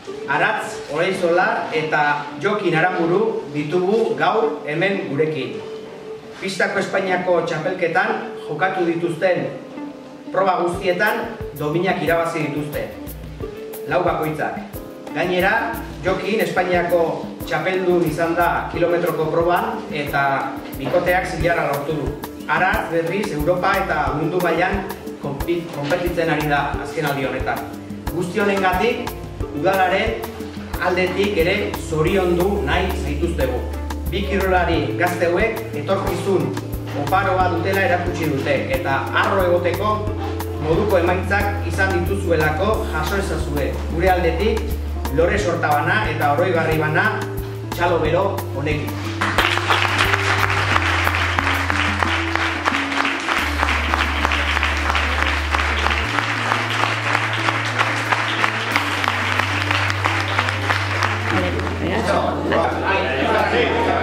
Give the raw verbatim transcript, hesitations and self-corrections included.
Aratz Oreizola eta Jokin Aramburu ditugu gaur hemen gurekin. Pistako Espainiako txapelketan jokatu dituzten proba guztietan dominak irabazi dituzte. Lau bakoitzak. Gainera, Jokin Espainiako txapeldun izan da kilometroko proban eta bikoteak zilarra lortu du. Aratz berriz Europa eta mundu mailan konpetitzen ari da azkenaldi honetan. Guzti honengatik, udalaren aldetik ere zoriondu nahi zaituztegu. Bi kirolari gazteuek etorkizun oparoa dutela erakutsi dute eta harro egoteko moduko emaitzak izan dituzuelako jaso ezazue. Gure aldetik, lore sortabana eta oroigarri bana txalo bero honekin. Ahí, ahí, ahí.